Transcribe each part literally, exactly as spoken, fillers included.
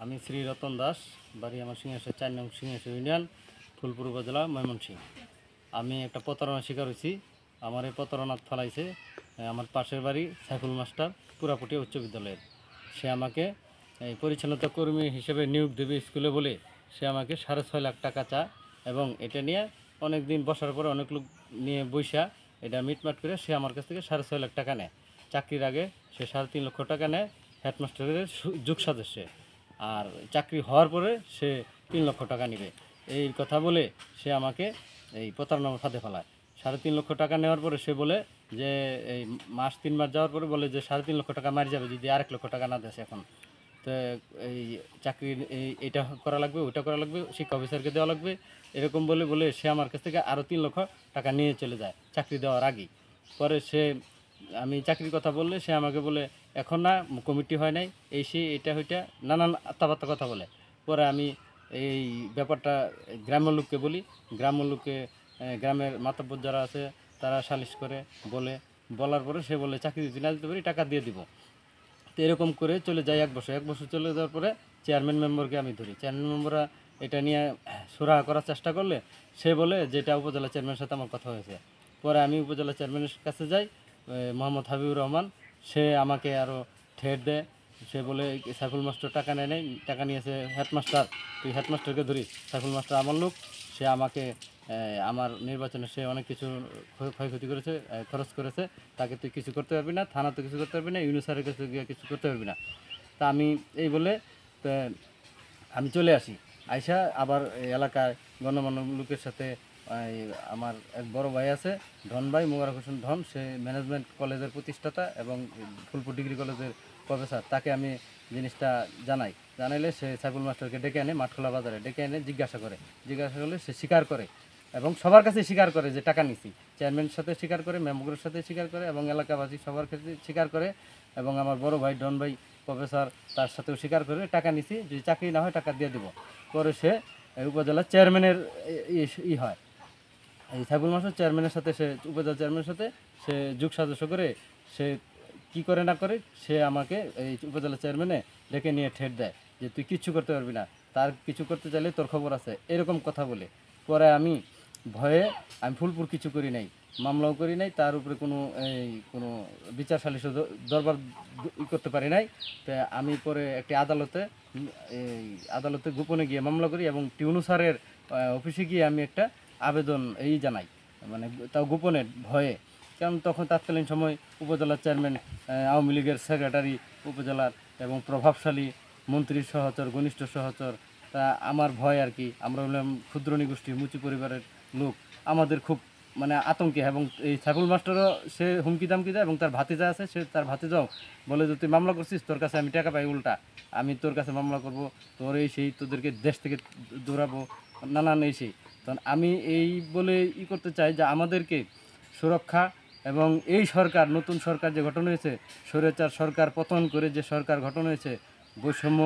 আমি শ্রী রতন দাস, বাড়ি আমার সিংহাসের চার নং সিংহাসের ইউনিয়ন, ফুলপুর উপজেলা, ময়মনসিংহ। আমি একটা প্রতারণার শিকার হয়েছি। আমার এই প্রতারণা ফলাইছে আমার পাশের বাড়ি সাইফুল মাস্টার, পুরাপুটিয়া উচ্চ বিদ্যালয়ের। সে আমাকে এই পরিচ্ছন্নতা কর্মী হিসেবে নিয়োগ দেবে স্কুলে বলে সে আমাকে সাড়ে ছয় লাখ টাকা চা, এবং এটা নিয়ে অনেক দিন বসার পরে অনেক লোক নিয়ে বৈশা এটা মিটমাট করে সে আমার কাছ থেকে সাড়ে ছয় লাখ টাকা নেয়। চাকরির আগে সে সাড়ে তিন লক্ষ টাকা নেয় হেডমাস্টারের যুগ সদস্যে, আর চাকরি হওয়ার পরে সে তিন লক্ষ টাকা নেবে এই কথা বলে সে আমাকে এই প্রতারণার ফাঁদে ফেলায়। সাড়ে তিন লক্ষ টাকা নেওয়ার পরে সে বলে যে এই মাস তিন মাস যাওয়ার পরে বলে যে সাড়ে তিন লক্ষ টাকা মারি যাবে যদি আরেক লক্ষ টাকা না দেয়। এখন তো এই চাকরি এই এটা করা লাগবে, ওইটা করা লাগবে, শিক্ষা অফিসারকে দেওয়া লাগবে, এরকম বলে বলে সে আমার কাছ থেকে আরও তিন লক্ষ টাকা নিয়ে চলে যায় চাকরি দেওয়ার আগেই। পরে সে আমি চাকরির কথা বললে সে আমাকে বলে এখন না, কমিটি হয় নাই, এই সে এটা ওইটা নানান আত্মাবাত্তা কথা বলে। পরে আমি এই ব্যাপারটা গ্রামের লোককে বলি, গ্রামের লোককে গ্রামের মাতব্বর যারা আছে তারা সালিশ করে বলে, বলার পরে সে বলে চাকরি যদি না দিতে পারি টাকা দিয়ে দিব। তো এরকম করে চলে যায় এক বছর। এক বছর চলে যাওয়ার পরে চেয়ারম্যান মেম্বারকে আমি ধরি। চেয়ারম্যান মেম্বাররা এটা নিয়ে সুরাহা করার চেষ্টা করলে সে বলে যে এটা উপজেলা চেয়ারম্যানের সাথে আমার কথা হয়েছে। পরে আমি উপজেলা চেয়ারম্যানের কাছে যাই, মোহাম্মদ হাবিবুর রহমান, সে আমাকে আরও ঠেট দেয়। সে বলে সাইফুল মাস্টার টাকা নেয় নাই, টাকা নিয়েছে হেডমাস্টার, তুই হেডমাস্টারকে ধরিস। সাইফুল মাস্টার আমার লোক, সে আমাকে আমার নির্বাচনে সে অনেক কিছু ক্ষয়ক্ষতি করেছে, খরচ করেছে, তাকে তুই কিছু করতে পারবি না, থানা তো কিছু করতে পারবি না, ইউনিসারের কাছে গিয়ে কিছু করতে পারবি না। তা আমি এই বলে তো আমি চলে আসি। আইসা আবার এলাকায় গণ্যমান্য লোকের সাথে আমার এক বড় ভাই আছে ধন ভাই, মোবারক হোসেন ধন, সে ম্যানেজমেন্ট কলেজের প্রতিষ্ঠাতা এবং ফুলপুর ডিগ্রি কলেজের প্রফেসর, তাকে আমি জিনিসটা জানাই। জানাইলে সে সাইফুল মাস্টারকে ডেকে আনে, মাঠখোলা বাজারে ডেকে এনে জিজ্ঞাসা করে। জিজ্ঞাসা করলে সে স্বীকার করে এবং সবার কাছে স্বীকার করে যে টাকা নিছি। চেয়ারম্যানের সাথে স্বীকার করে, মেম্বারের সাথে স্বীকার করে এবং এলাকাবাসী সবার ক্ষেত্রে স্বীকার করে, এবং আমার বড় ভাই ডন ভাই প্রফেসর তার সাথেও স্বীকার করে টাকা নিছি, যদি চাকরি না হয় টাকা দিয়ে দেবো। পরে সে উপজেলা চেয়ারম্যানের ই হয়, এই সাইফুল মাস্টার চেয়ারম্যানের সাথে, সে উপজেলা চেয়ারম্যানের সাথে সে যুগ সদস্য করে, সে কি করে না করে সে আমাকে এই উপজেলা চেয়ারম্যানে ডেকে নিয়ে ঠেট দেয় যে তুই কিচ্ছু করতে পারবি না, তার কিছু করতে চাইলে তোর খবর আছে, এরকম কথা বলে। পরে আমি ভয়ে আমি ফুলপুর কিছু করি নাই, মামলাও করি নাই, তার উপরে কোনো এই কোনো বিচার সালিশ দরবার ই করতে পারি নাই। তো আমি পরে একটি আদালতে এই আদালতে গোপনে গিয়ে মামলা করি এবং টিউনু স্যারের অফিসে গিয়ে আমি একটা আবেদন এই জানাই, মানে তাও গোপনে ভয়ে। কারণ তখন তৎকালীন সময় উপজেলার চেয়ারম্যান আওয়ামী লীগের সেক্রেটারি উপজেলার এবং প্রভাবশালী মন্ত্রীর সহচর, ঘনিষ্ঠ সহচর। তা আমার ভয় আর কি, আমরা হলাম ক্ষুদ্র নিগোষ্ঠী, মুচি পরিবারের লোক, আমাদের খুব মানে আতঙ্কে। এবং এই সাইফুল মাস্টারও সে হুমকি দামকি দেয় এবং তার ভাতিজা আছে, সে তার ভাতিজাও বলে যে তুই মামলা করছিস, তোর কাছে আমি টাকা পাই, উল্টা আমি তোর কাছে মামলা করব, তোর এই সেই, তোদেরকে দেশ থেকে দৌড়াবো, নানান এই সেই। তখন আমি এই বলে ই করতে চাই যে আমাদেরকে সুরক্ষা, এবং এই সরকার, নতুন সরকার যে গঠন হয়েছে, স্বৈরাচার সরকার পতন করে যে সরকার গঠন হয়েছে, বৈষম্য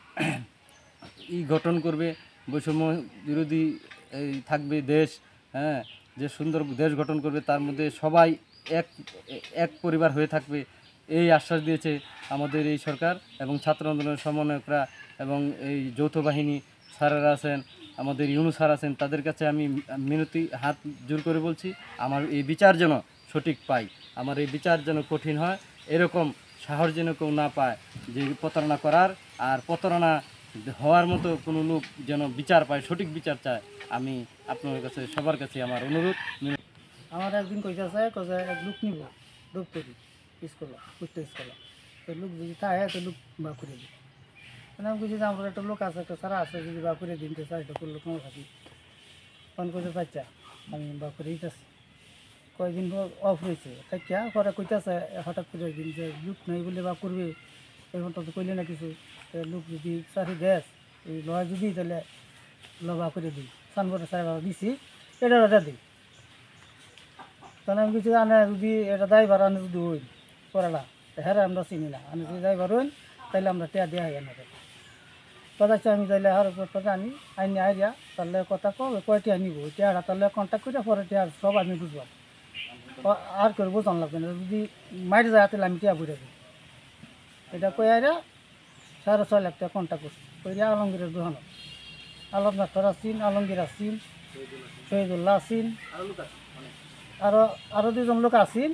ই গঠন করবে, বৈষম্য বিরোধী এই থাকবে দেশ, হ্যাঁ, যে সুন্দর দেশ গঠন করবে, তার মধ্যে সবাই এক এক পরিবার হয়ে থাকবে, এই আশ্বাস দিয়েছে আমাদের এই সরকার। এবং ছাত্র আন্দোলনের সমন্বয়করা এবং এই যৌথ বাহিনী স্যারেরা আছেন, আমাদের ইউনু স্যার আছেন, তাদের কাছে আমি মিনতি হাত জোর করে বলছি আমার এই বিচার যেন সঠিক পাই, আমার এই বিচার যেন কঠিন হয়, এরকম সাহস যেন কেউ না পায় যে প্রতারণা করার, আর প্রতারণা হওয়ার মতো কোনো লোক যেন বিচার পায়, সঠিক বিচার চায়। আমি আপনার কাছে সবার কাছে আমার অনুরোধ। আমার একদিন কইতেছে কয়ে এক লোক নিব ডুব করি স্কুলে, উঠতে স্কুলে, তো লোক যদি থাকে তো লোক বা করে দিই। মানে আমি বুঝি যে আমার একটা লোক আছে, একটা সারা আছে, যদি বা করে দিন তো স্যার এটা করলো কোনো থাকি ফোন করতে চাচ্ছা আমি বা করে দিতেছি। কয়েকদিন অফ হয়েছে থাকিয়া পরে কইতেছে হঠাৎ করে একদিন যে লোক নেই বলে বা করবে, এখন তো কইলে না কিছু, লোক যদি চারি দেশ এই লয় যদি তাহলে লবা করে দিই, সানবরে সাহেব দিছি এটা এটা দিই। তাহলে আমি কিছু আনে যদি এটা ড্রাইভার আনে যদি হই পড়ালা হ্যাঁ আমরা চিনি না, আমি যদি ড্রাইভার হইন তাহলে আমরা টেয়া দেওয়া হয় না কথা। আমি তাহলে আর কথা আনি আইনি আইরিয়া তাহলে কথা কবে কয়টি আনিব টেয়ারা, তাহলে কন্ট্যাক্ট করে পরে টেয়ার সব আমি বুঝবাম, আর করে বোঝান লাগবে না, যদি মাইরে যায় তাহলে আমি টেয়া বুঝে দিই। এটা কই আইরা সাড়ে ছয় লাখ টাকা কন্ট্যাক্ট করছি। কইরা আলমগীরের দোকান আলম মাস্টার আসিন, আলমগীর আসিন, শহীদুল্লাহ আসিন, আরো আরো দুজন লোক আসিন।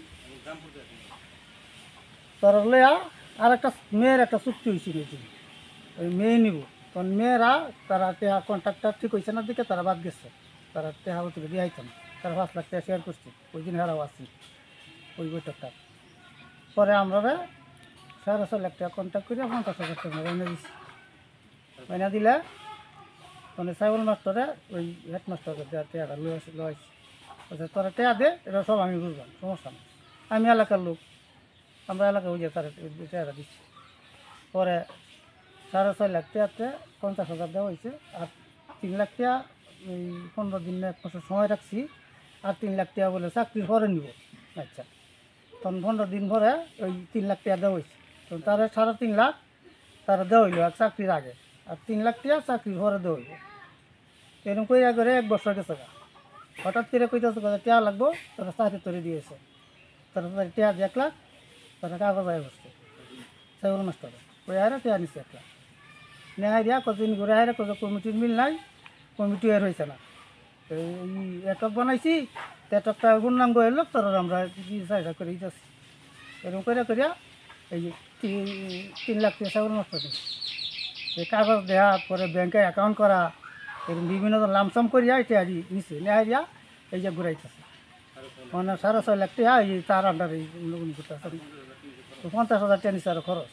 তারা লইয়া আর একটা মেয়ের একটা চুক্তি হয়েছিল, ওই মেয়ে নিব। তখন মেয়েরা তারা টেহা কন্ট্রাক্টার ঠিক হয়েছে না দিকে তারা বাদ গেছে, তারা টেহা তুলে দিয়ে আইতাম, তারা পাঁচ লাখ টাকা শেয়ার করছে, ওই দিন হারাও আসি ওই বৈঠকটা। পরে আমরা সাড়ে ছয় লাখ টাকা কন্ট্যাক্ট করে পঞ্চাশ হাজার টাকা বাইনা দিচ্ছি। বাইনা দিলে মানে সাইবল মাস্টারে ওই হেডমাস্টারকে দেওয়ার টেয়াটা লই আসি লইছি, আচ্ছা তোরা টেয়া দে, এটা সব আমি বুঝলাম, সমস্যা নেই, আমি এলাকার লোক, আমরা এলাকা বুঝে তারা টেয়াটা দিচ্ছি। পরে সাড়ে ছয় লাখ টাকাতে পঞ্চাশ হাজার দেওয়া হয়েছে, আর তিন লাখ টাকা ওই পনেরো দিন এক বছর সময় রাখছি, আর তিন লাখ টাকা বলে চাকরির পরে নিব। আচ্ছা, তখন পনেরো দিন পরে ওই তিন লাখ টাকা দেওয়া হয়েছে, তখন তারা সাড়ে তিন লাখ তারা দেওয়া হইলো আর চাকরির আগে, আর তিন লাখ টাকা চাকরির পরে দেওয়া হইল। এরকম করে করে এক বছর গেছে গা, হঠাৎ করে কইতেছে কথা টেয়া লাগবো, তারা চাকরি তৈরি দিয়েছে, তারা তাদের টেয়া এক লাখ তারা কাগজ আয় বসছে সাইবুল মাস্টারে, ওই আরে টেয়া নিচ্ছে এক লাখ নেয় দিয়া কতদিন ঘুরে আয় কত কমিটির মিল নাই, কমিটি আর হয়েছে না। এই এটক বানাইছি, এটকটা গুণনাঙ্গ এলো তোর আমরা চাহিদা করে দিতেছি, এরকম করে করিয়া এই যে তিন লাখ টাকা সাইবুল মাস্টার দিচ্ছে। এই কাগজ দেওয়া পরে ব্যাংকে অ্যাকাউন্ট করা, এরকম বিভিন্ন লামসাম করিয়া এটা আর নিচ্ছে নেয় দিয়া এই যে ঘুরাইতেছে, মানে সাড়ে ছয় লাখ টাকা এই তার আন্ডার এই করতেছে, তো পঞ্চাশ হাজার টাকা নিচ্ছে আরো খরচ।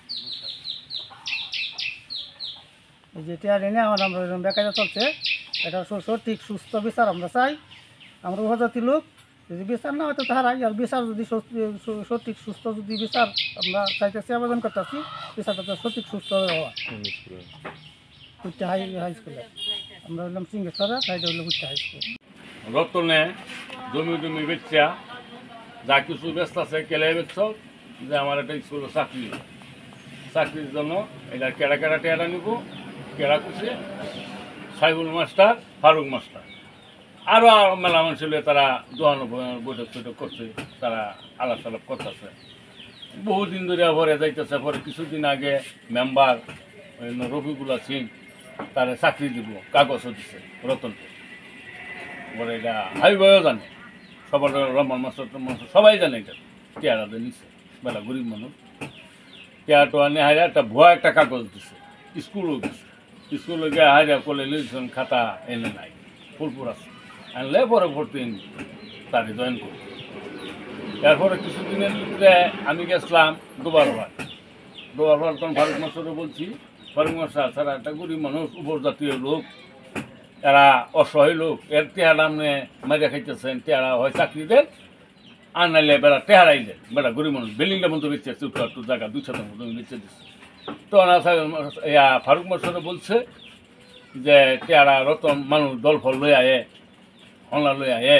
এই যে টেয়ার এনে আমার আমরা এরকম বেকারে চলছে, এটা সঠিক সুস্থ বিচার আমরা চাই। আমরা উপজাতি লোক, যদি বিচার না হয়তো তাহারা আর বিচার যদি সঠিক সুস্থ যদি বিচার আমরা চাইতেছি, আবেদন করতেছি বিচারটা সঠিক সুস্থ হওয়া। কুট্টা হাই হাই স্কুলে আমরা হইলাম সিংহেশ্বরে, সাইডে হইলো কুট্টা হাই স্কুল। রতনে জমি টমি বেচা যা কিছু ব্যস্ত আছে কেলে বেচছ যে আমার একটা স্কুলে চাকরি, চাকরির জন্য এটা কেড়া কেড়া টেয়ারা নিব, কেড়া করছে সাইবুল মাস্টার, ফারুক মাস্টার, আরও মেলা মানুষ ছিল, তারা দোয়ানো বৈঠক বৈঠক করছে, তারা আলাপ সালাপ করতেছে, বহুদিন ধরে ভরে যাইতেছে। পরে কিছুদিন আগে মেম্বার রফিকুল সিং তারা চাকরি দিব, কাগজও দিচ্ছে রতনকে। পরে এটা হাইভাবেও জানে, সবার রহমান মাস্টার মাস্টার সবাই জানে এটা টেয়ারাতে নিচ্ছে, বেলা গরিব মানুষ টেয়ারটো আনে হাইরা একটা ভুয়া একটা কাগজ দিচ্ছে, স্কুলও দিচ্ছে, স্কুলে গিয়ে হাইরা করলে লিখছেন খাতা এনে নাই, ফুলপুর আছে আনলে পরে ভর্তি তারে জয়েন করি। এরপরে কিছুদিনের ভিতরে আমি গেছিলাম দুবার ভার দুবার ভার তখন ফারুক মাস্টারও বলছি, ফারুক মাস্টার ছাড়া একটা গরিব মানুষ, উপজাতীয় লোক, এরা অসহায় লোক, এর টেহারা আপনি মারিয়া খাইতেছেন, টেহারা হয় চাকরি দেন আর নাইলে বেড়া টেহারাই দেন, বেড়া গরিব মানুষ বিল্ডিংটা মতো বেঁচে আসছে, উত্তর একটু জায়গা দুই শতাংশ তুমি বেঁচে দিচ্ছে। তো ইয়া ফারুক মাস্টারও বলছে যে টেহারা রতন মানুষ দল ফল লই আয়ে, হলা লই আয়ে,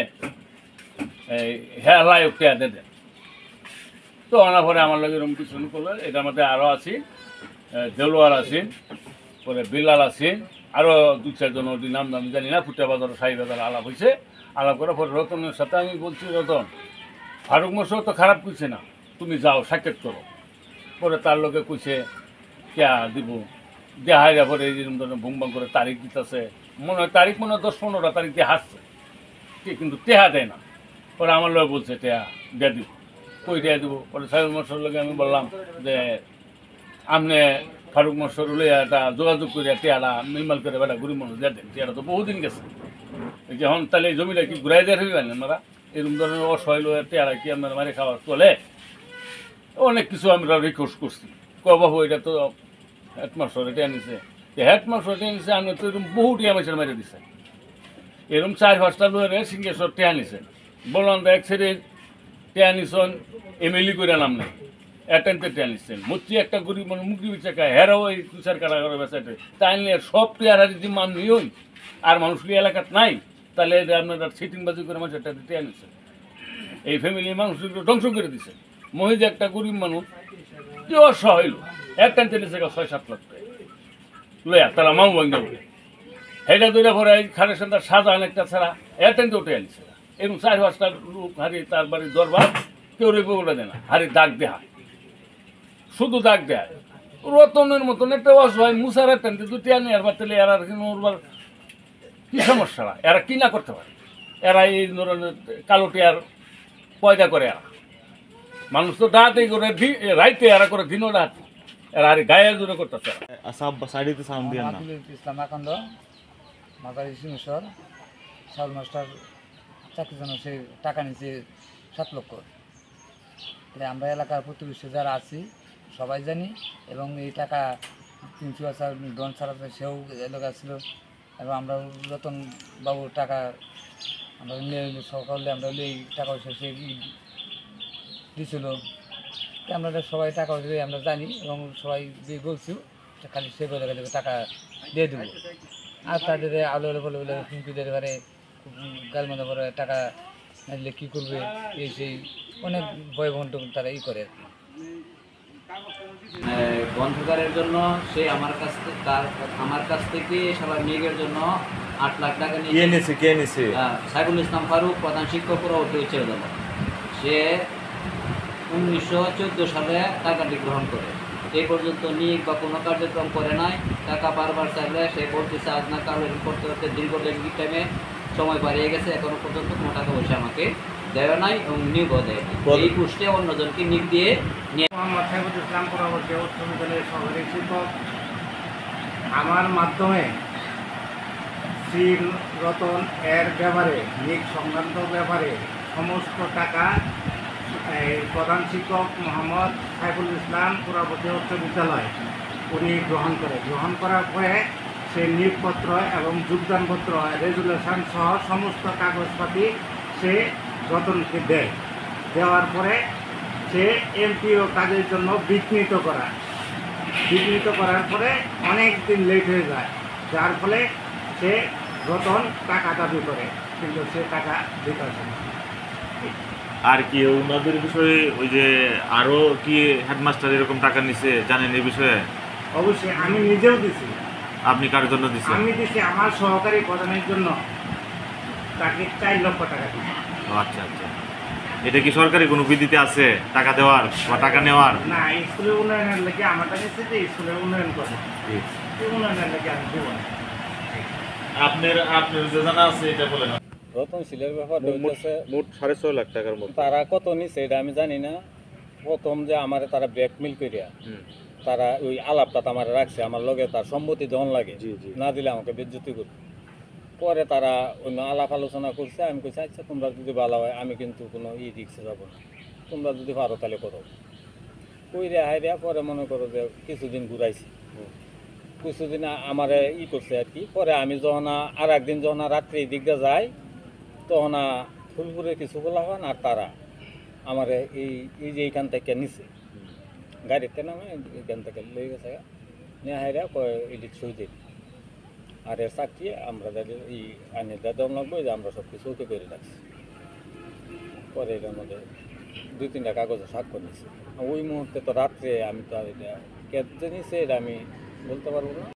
এই হ্যাঁ লায়ক টেয়া দে দেন। তো আনার পরে আমার লগে এরকম কিছু করলো, এটার মধ্যে আরও আছি, দেলোয়ার আছেন, পরে বিলাল আছেন, আরও দু চারজন ওদের নাম দাম জানি না, ফুটা বাজার সাই বাজার আলাপ হয়েছে। আলাপ করার পরে রতনের সাথে আমি বলছি, রতন ফারুক মাস্টার তো খারাপ কইছে না, তুমি যাও সাক্ষাৎ করো। পরে তার লোকে কইছে কেয়া দিব, দেহাইরা পরে এরকম ধরনের বুম বাম করে তারিখ দিতেছে, মনে হয় তারিখ মনে হয় দশ পনেরোটা তারিখ দিয়ে হাসছে, কিন্তু টেহা দেয় না। পরে আমার লোক বলছে টেহা দিয়ে দিব, কই দেয়া দিব। পরে সাইবুল মাস্টার লোকে আমি বললাম যে আপনি ফারুক মাস্টার লইয়া একটা যোগাযোগ করিয়া টেয়ারা মিলমাল করে বেটা গরিব মানুষ দিয়ে দেন, টেয়ারা তো বহুদিন গেছে, যখন তাহলে এই জমিটা কি ঘুরাই দেওয়া হইবেন আমরা, এরকম ধরনের অসহায় লোক টেয়ারা কি আপনার মারে খাওয়া চলে। অনেক কিছু আমরা রিকোয়েস্ট করছি, কবাবু এটা তো হেডমাস্টার এটা নিছে, হেডমাস্টার এটা নিছে, আমি তো এরকম বহু টিয়া মাসের মেরে দিছে, এরকম চার পাঁচটা লোকের সিংহেশ্বর টেয়া নিছে, বললাম এক সেরের টেয়া নিছেন এমএলই করে নাম নেই, অ্যাটেন্টে টেয়া নিচ্ছেন, মুচি একটা গরিব মানুষ মুক্তি বিচে খায়, হেরাও এই তুষার কারাগারে বেসাইতে, তাই নিয়ে সব টেয়ারা যদি মান নিই আর মানুষকে এলাকাত নাই, তাহলে আপনার সিটিংবাজি করে মানুষ একটা টেয়া নিচ্ছেন, এই ফ্যামিলির মানুষকে ধ্বংস করে দিচ্ছে। মহিলা একটা গরিব মানুষ কি অসহায় লোক, অ্যাটেন্টে নিচ্ছে ছয় সাত লাখ টাকা লয়া, তারা মামু ভাঙ্গা বলে হেটা দূরে পরে খানের সন্তান সাজান একটা ছাড়া অ্যাটেন্টে উঠে আনছে, এরকম চার পাঁচটা লোক হারি তার বাড়ির দরবার কেউ রেপে বলে দেয় না, হারি দাগ দেয়া শুধু দাগ দেয়, রতনের মতন একটা অসহায় মুসার টানতে দুটি আনি আর বাড়তে এরা কিন্তু ওর কি সমস্যা না এরা কি না করতে পারে এরা এই ধরনের কালো টিয়ার পয়দা করে এরা মানুষ তো ডাহাতেই করে রাইতে এরা করে দিনও ডাহাত এরা আর গায়ে জোরে করতেছে সব সাইডে সাউন্ড দিয়ে না আব্দুল ইসলাম আকন্দ মাদারি সিংহেশ্বর সাউল মাস্টার চাকরির জন্য সে টাকা নিচ্ছে সাত লক্ষ তাহলে আমরা এলাকার প্রতিবেশী যারা আছি সবাই জানি এবং এই টাকা প্রিন্সিপাল স্যার ডন স্যার আছে সেও এলাকা ছিল এবং আমরা রতন বাবুর টাকা আমরা সকালে আমরা এই টাকা পয়সা সে দিয়েছিল আমরা সবাই টাকা পয়সা আমরা জানি এবং সবাই দিয়ে বলছি খালি সে বলে গেলে টাকা দিয়ে দেবো আর তাদের আলো আলো বলে বলে হুমকিদের এবারে গাল মনে করে টাকা না দিলে কী করবে এই সেই অনেক ভয় ভণ্ড তারা ই করে আর কি গ্রন্থাগারের জন্য সে আমার কাছ থেকে তার আমার কাছ থেকে সবার নিয়োগের জন্য আট লাখ টাকা কে নিয়ে নিছে কে নিছে সাইফুল ইসলাম ফারুক প্রধান শিক্ষক পরবর্তী উচ্চ বিদ্যালয় সে উনিশশো চোদ্দো সালে টাকাটি গ্রহণ করে এই পর্যন্ত নিয়োগ বা কোনো কার্যক্রম করে নাই টাকা বারবার চাইলে সে বলতেছে আজ না কাল করতে করতে দীর্ঘ লেগিক টাইমে সময় বাড়িয়ে গেছে এখনো পর্যন্ত কোনো টাকা পয়সা আমাকে দেওয়া নাই এবং নিয়োগও দেয় এই পোস্টে অন্যজনকে নিয়োগ দিয়ে নিয়ে মোহাম্মদ সাইফুল ইসলাম পরবর্তী উচ্চ বিদ্যালয়ের সহকারী শিক্ষক আমার মাধ্যমে শ্রী রতন এর ব্যাপারে নিয়োগ সংক্রান্ত ব্যাপারে সমস্ত টাকা এই প্রধান শিক্ষক মোহাম্মদ সাইফুল ইসলাম পরবর্তী উচ্চ বিদ্যালয় উনি গ্রহণ করে গ্রহণ করার পরে সে নিয়োগপত্র এবং যোগদানপত্র রেজুলেশন সহ সমস্ত কাগজপাতি সে রতনকে দেয় দেওয়ার পরে সে এমপিও কাজের জন্য বিঘ্নিত করা বিঘ্নিত করার পরে অনেক দিন লেট হয়ে যায় যার ফলে সে রতন টাকা দাবি করে কিন্তু সে টাকা দিতে আসে না। আর কি ওনাদের বিষয়ে ওই যে আরো কি হেডমাস্টার এরকম টাকা নিছে জানেন এই বিষয়ে অবশ্যই আমি নিজেও দিছি আপনি কার জন্য দিছেন আমি দিছি আমার সহকারী প্রধানের জন্য তাকে চার লক্ষ টাকা দিচ্ছি। ও আচ্ছা আচ্ছা এটা কি সরকারি কোনো বিধিতে আছে টাকা দেওয়ার বা টাকা নেওয়ার না স্কুলের উন্নয়নের লেগে আমার টাকা নিচ্ছে যে স্কুলের উন্নয়ন করে এই উন্নয়নের লেগে আমি দেবো না। আপনার আপনার যে জানা আছে এটা বলেন রতনশীলের ব্যাপার হইতেছে মোট সাড়ে ছয় লাখ টাকার মতো তারা কত নিছে এটা আমি জানি না প্রথম যে আমার তারা ব্ল্যাকমেল করিয়া তারা ওই আলাপটা তো আমার রাখছে আমার লগে তার সম্মতি দন লাগে জি জি না দিলে আমাকে বেজ্জতি করবে পরে তারা অন্য আলাপ আলোচনা করছে আমি কইছি আচ্ছা তোমরা যদি ভালো হয় আমি কিন্তু কোনো ই রিক্সে যাবো না তোমরা যদি পারো তাহলে করো কইরে হাইরে পরে মনে করো যে কিছুদিন ঘুরাইছি কিছুদিন আমার ই করছে আর কি পরে আমি যখন আর একদিন যখন রাত্রে এই দিকটা যাই তখন ফুলপুরে কিছু বলা হয় আর তারা আমার এই এই যে এইখান থেকে নিছে গাড়িতে নামে এখান থেকে লই গেছে নিয়ে হাইরা কয় এদিক সই দিই আর এর চাকরি আমরা এই আইনের দাদম লাগবো যে আমরা সব কিছু ওকে করে রাখছি পরে এটার মধ্যে দুই তিনটা কাগজে স্বাক্ষর নিছি ওই মুহূর্তে তো রাত্রে আমি তো আর এটা কে নিছে এটা আমি বলতে পারবো না।